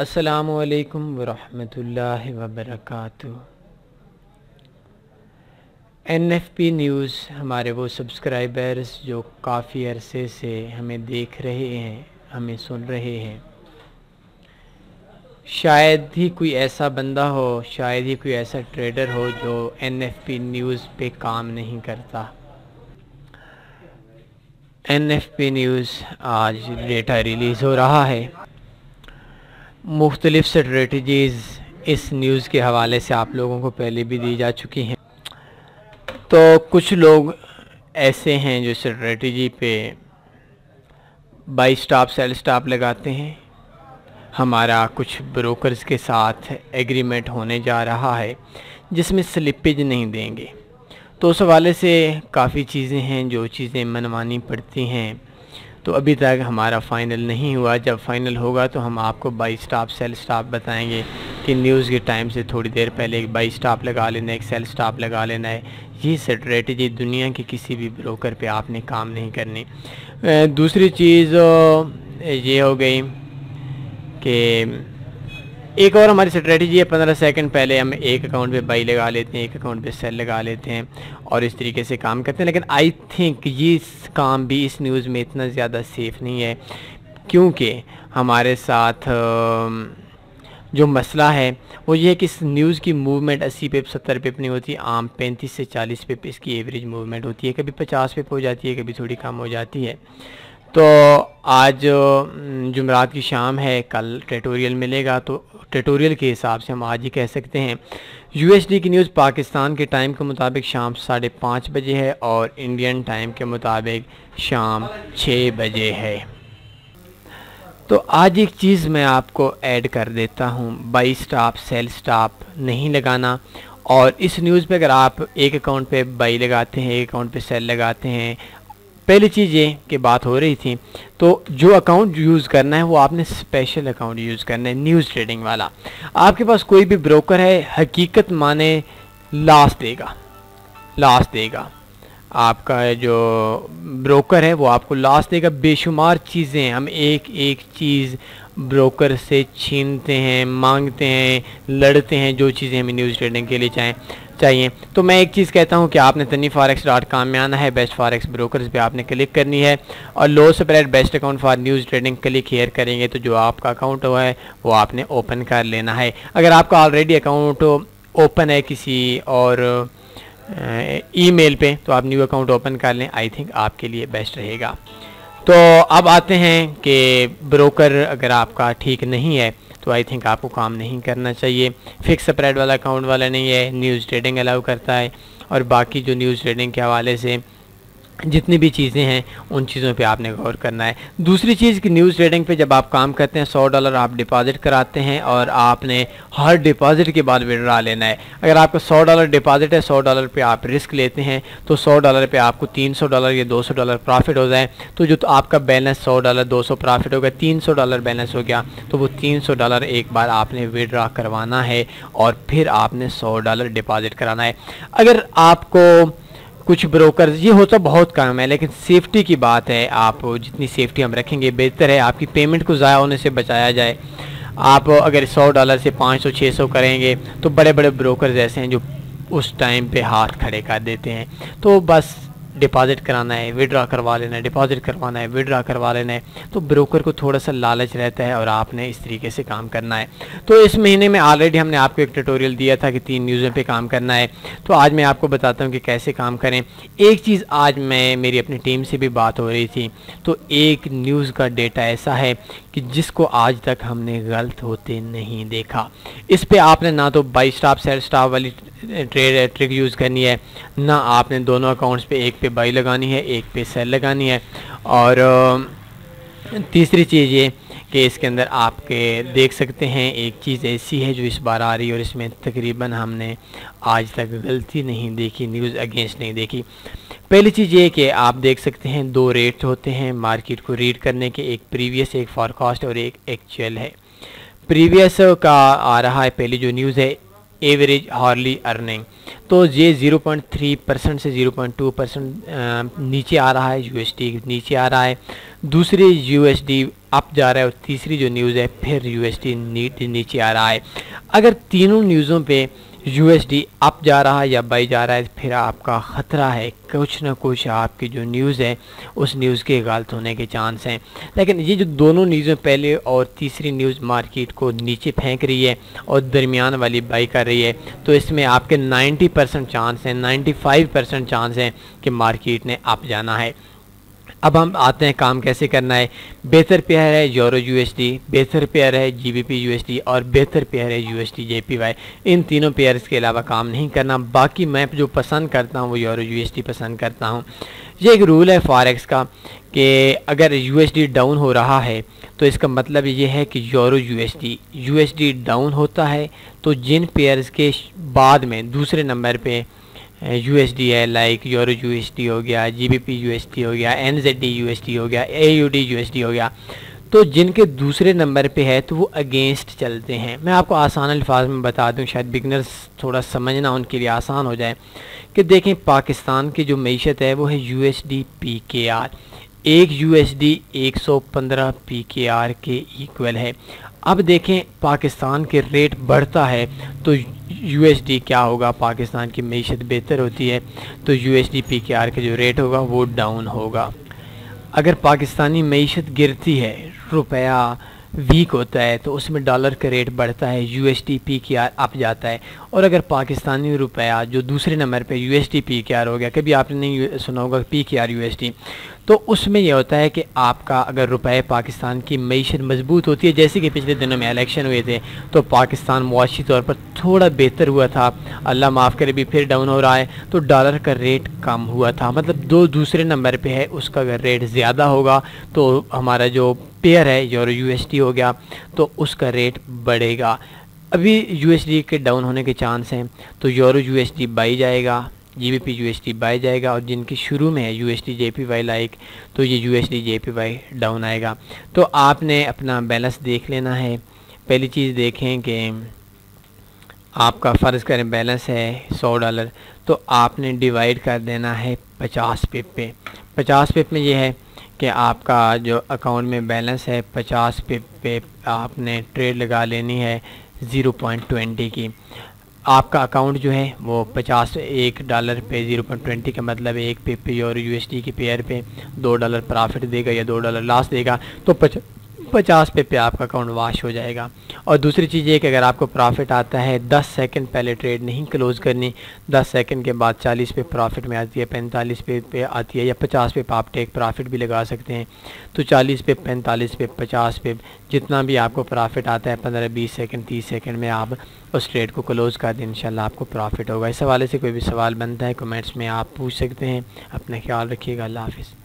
अस्सलामुअलैकुम वरहमतुल्लाहि वबरकातुहू। NFP news हमारे वो सब्सक्राइबर्स जो काफ़ी अरसे से हमें देख रहे हैं, हमें सुन रहे हैं, शायद ही कोई ऐसा बंदा हो, शायद ही कोई ऐसा ट्रेडर हो जो NFP न्यूज़ पे काम नहीं करता। NFP न्यूज़ आज डेटा रिलीज़ हो रहा है। मुख्तलिफ़ स्ट्रेटजीज़ इस न्यूज़ के हवाले से आप लोगों को पहले भी दी जा चुकी हैं। तो कुछ लोग ऐसे हैं जो स्ट्रेटजी पे बाई स्टॉप सेल स्टॉप लगाते हैं। हमारा कुछ ब्रोकर्स के साथ एग्रीमेंट होने जा रहा है जिसमें स्लिपेज नहीं देंगे। तो उस हवाले से काफ़ी चीज़ें हैं जो चीज़ें मनवानी पड़ती हैं। तो अभी तक हमारा फ़ाइनल नहीं हुआ। जब फ़ाइनल होगा तो हम आपको बाई स्टॉप सेल स्टॉप बताएंगे कि न्यूज़ के टाइम से थोड़ी देर पहले एक बाई स्टॉप लगा लेना है, एक सेल स्टॉप लगा लेना है। ये स्ट्रेटजी दुनिया के किसी भी ब्रोकर पे आपने काम नहीं करनी। दूसरी चीज़ ये हो गई कि एक और हमारी स्ट्रेटजी है, 15 सेकंड पहले हम एक अकाउंट पे बाई लगा लेते हैं, एक अकाउंट पे सेल लगा लेते हैं और इस तरीके से काम करते हैं। लेकिन आई थिंक ये काम भी इस न्यूज़ में इतना ज़्यादा सेफ़ नहीं है, क्योंकि हमारे साथ जो मसला है वो ये है कि इस न्यूज़ की मूवमेंट 80 पिप 70 पिप नहीं होती, आम 35 से 40 पिप इसकी एवरेज मूवमेंट होती है। कभी 50 पिप हो जाती है, कभी थोड़ी कम हो जाती है। तो आज जुमेरात की शाम है, कल ट्यूटोरियल मिलेगा, तो ट्यूटोरियल के हिसाब से हम आज ही कह सकते हैं USD की न्यूज़ पाकिस्तान के टाइम के मुताबिक शाम 5:30 बजे है और इंडियन टाइम के मुताबिक शाम 6 बजे है। तो आज एक चीज़ मैं आपको ऐड कर देता हूँ, बाई स्टॉप सेल स्टॉप नहीं लगाना। और इस न्यूज़ पे अगर आप एक अकाउंट पे बाई लगाते हैं, एक अकाउंट पे सेल लगाते हैं, पहली चीज़ ये कि बात हो रही थी, तो जो अकाउंट यूज़ करना है वो आपने स्पेशल अकाउंट यूज़ करना है, न्यूज़ ट्रेडिंग वाला। आपके पास कोई भी ब्रोकर है, हकीकत माने लॉस देगा। आपका जो ब्रोकर है वो आपको लॉस देगा। बेशुमार चीज़ें हम एक एक चीज़ ब्रोकर से छीनते हैं, मांगते हैं, लड़ते हैं, जो चीज़ें हमें न्यूज़ ट्रेडिंग के लिए चाहिए। तो मैं एक चीज़ कहता हूँ कि आपने taniforex.com में आना है, बेस्ट फॉरेक्स ब्रोकर्स पे आपने क्लिक करनी है और low spread best account for news trading click here करेंगे तो जो आपका अकाउंट हुआ है वो आपने ओपन कर लेना है। अगर आपका ऑलरेडी अकाउंट ओपन है किसी और ईमेल पे तो आप न्यू अकाउंट ओपन कर लें, आई थिंक आपके लिए बेस्ट रहेगा। तो अब आते हैं कि ब्रोकर अगर आपका ठीक नहीं है तो आई थिंक आपको काम नहीं करना चाहिए। फिक्स स्प्रेड वाला अकाउंट वाला नहीं है, न्यूज़ ट्रेडिंग अलाउ करता है और बाकी जो न्यूज़ ट्रेडिंग के हवाले से जितनी भी चीज़ें हैं उन चीज़ों पे आपने गौर करना है। दूसरी चीज़ कि न्यूज़ ट्रेडिंग पे जब आप काम करते हैं $100 आप डिपॉजिट कराते हैं और आपने हर डिपॉजिट के बाद विड्रा लेना है। अगर आपका $100 डिपॉजिट है, $100 पे आप रिस्क लेते हैं तो $100 पे आपको $300 या $200 प्रॉफिट हो जाए तो जो तो आपका बैलेंस $100 200 प्रॉफिट हो गया, $300 बैलेंस हो गया, तो वो $300 एक बार आपने विड्रा करवाना है और फिर आपने $100 डिपॉजिट कराना है। अगर आपको कुछ ब्रोकर्स, ये होता बहुत कम है लेकिन सेफ्टी की बात है, आप जितनी सेफ्टी हम रखेंगे बेहतर है, आपकी पेमेंट को ज़ाया होने से बचाया जाए। आप अगर $100 से 500 600 करेंगे तो बड़े बड़े ब्रोकर्स ऐसे हैं जो उस टाइम पे हाथ खड़े कर देते हैं। तो बस डिपॉजिट कराना है, विड्रा करवा लेना है, डिपॉजिट करवाना है, विड्रा करवा लेना है, तो ब्रोकर को थोड़ा सा लालच रहता है और आपने इस तरीके से काम करना है। तो इस महीने में ऑलरेडी हमने आपको एक ट्यूटोरियल दिया था कि 3 न्यूज़ों पे काम करना है, तो आज मैं आपको बताता हूँ कि कैसे काम करें। एक चीज़ आज मेरी अपनी टीम से भी बात हो रही थी, तो एक न्यूज़ का डेटा ऐसा है कि जिसको आज तक हमने गलत होते नहीं देखा। इस पे आपने ना तो बाई स्टॉप सेल स्टॉप वाली ट्रिक यूज़ करनी है, ना आपने दोनों अकाउंट्स पे एक पे बाई लगानी है, एक पे सेल लगानी है। और तीसरी चीज़ ये कि इसके अंदर आपके देख सकते हैं एक चीज़ ऐसी है जो इस बार आ रही है और इसमें तकरीबन हमने आज तक गलती नहीं देखी, न्यूज़ अगेंस्ट नहीं देखी। पहली चीज़ ये कि आप देख सकते हैं 2 रेट होते हैं मार्केट को रीड करने के, एक प्रीवियस, एक फॉरकास्ट और एक एक्चुअल है। प्रीवियस का आ रहा है, पहली जो न्यूज़ है एवरेज हार्ली अर्निंग। तो ये 0.3% से 0.2% नीचे आ रहा है, यूएसडी नीचे आ रहा है, दूसरी यूएसडी अप जा रहा है और तीसरी जो न्यूज़ है फिर यूएसडी नीचे आ रहा है। अगर तीनों न्यूज़ों पे यूएसडी अप जा रहा है या बाई जा रहा है फिर आपका ख़तरा है, कुछ ना कुछ आपकी जो न्यूज़ है उस न्यूज़ के गलत होने के चांस हैं। लेकिन ये जो दोनों न्यूज़ें पहले और तीसरी न्यूज़ मार्केट को नीचे फेंक रही है और दरमियान वाली बाई कर रही है, तो इसमें आपके 90% चांस हैं, 95% चांस हैं कि मार्केट ने अप जाना है। अब हम आते हैं काम कैसे करना है। बेहतर पेयर है यूरो यूएसडी, बेहतर पेयर है जीबीपी यूएसडी और बेहतर पेयर है यूएसडी जेपीवाई। इन तीनों पेयर्स के अलावा काम नहीं करना। बाकी मैं जो पसंद करता हूँ वो यूरो यूएसडी पसंद करता हूँ। ये एक रूल है फॉरेक्स का कि अगर यूएसडी डाउन हो रहा है तो इसका मतलब ये है कि यूरो यूएसडी डाउन होता है, तो जिन पेयर्स के बाद में दूसरे नंबर पे यूएसडी है, लाइक यूरो यूएसडी हो गया, जीबीपी यूएसडी हो गया, एनजेडी यूएसडी हो गया, एयूडी यूएसडी हो गया, तो जिनके दूसरे नंबर पे है तो वो अगेंस्ट चलते हैं। मैं आपको आसान अल्फाज में बता दूं, शायद बिगनर्स थोड़ा समझना उनके लिए आसान हो जाए कि देखें पाकिस्तान की जो मईशत है वो है यूएसडी पीकेआर। एक यूएसडी 115 पीकेआर के इक्वल है। अब देखें पाकिस्तान के रेट बढ़ता है तो यूएसडी क्या होगा, पाकिस्तान की मईशत बेहतर होती है तो यूएसडी पीकेआर का जो रेट होगा वो डाउन होगा। अगर पाकिस्तानी मईशत गिरती है, रुपया वीक होता है, तो उसमें डॉलर का रेट बढ़ता है, यूएसडी पीकेआर अप जाता है। और अगर पाकिस्तानी रुपया जो दूसरे नंबर पे यूएसडी पीकेआर हो गया, कभी आपने नहीं सुना होगा पीकेआर यूएसडी, तो उसमें यह होता है कि आपका अगर रुपये पाकिस्तान की मईशत मजबूत होती है, जैसे कि पिछले दिनों में इलेक्शन हुए थे तो पाकिस्तान मुआशी तौर पर थोड़ा बेहतर हुआ था, अल्लाह माफ़ करे भी फिर डाउन हो रहा है, तो डॉलर का रेट कम हुआ था। मतलब दो दूसरे नंबर पे है उसका अगर रेट ज़्यादा होगा तो हमारा जो पेयर है यूरो यूएसडी हो गया तो उसका रेट बढ़ेगा। अभी यूएसडी के डाउन होने के चांस हैं तो यूरो यूएसडी बाई जाएगा, जीबीपी यूएसडी बाई जाएगा, और जिनकी शुरू में है यूएसडी जेपीवाई लाइक तो ये यूएसडी जेपीवाई डाउन आएगा। तो आपने अपना बैलेंस देख लेना है। पहली चीज़ देखें कि आपका फ़र्ज़ करें बैलेंस है $100 तो आपने डिवाइड कर देना है 50 पिप पे। 50 पिप में ये है कि आपका जो अकाउंट में बैलेंस है 50 पिप पे आपने ट्रेड लगा लेनी है 0.20 की। आपका अकाउंट जो है वो $1 पे 0.20 का मतलब एक पिप पे यूरो यूएसडी की पेयर पे $2 प्रॉफिट देगा या $2 लॉस देगा, तो 50 पे आपका अकाउंट वाश हो जाएगा। और दूसरी चीज़ ये कि अगर आपको प्रॉफिट आता है 10 सेकंड पहले ट्रेड नहीं क्लोज़ करनी, 10 सेकंड के बाद 40 पे प्रॉफिट में आती है, 45 पे आती है या 50 पे आप टेक प्रॉफिट भी लगा सकते हैं। तो 40 पे, 45 पे, 50 पे जितना भी आपको प्रॉफिट आता है 15-20 सेकंड 30 सेकंड में आप उस ट्रेड को क्लोज़ कर दें, इंशाल्लाह आपको प्रॉफिट होगा। इस हवाले से कोई भी सवाल बनता है कमेंट्स में आप पूछ सकते हैं। अपना ख्याल रखिएगा। अल्लाह हाफ़िज़।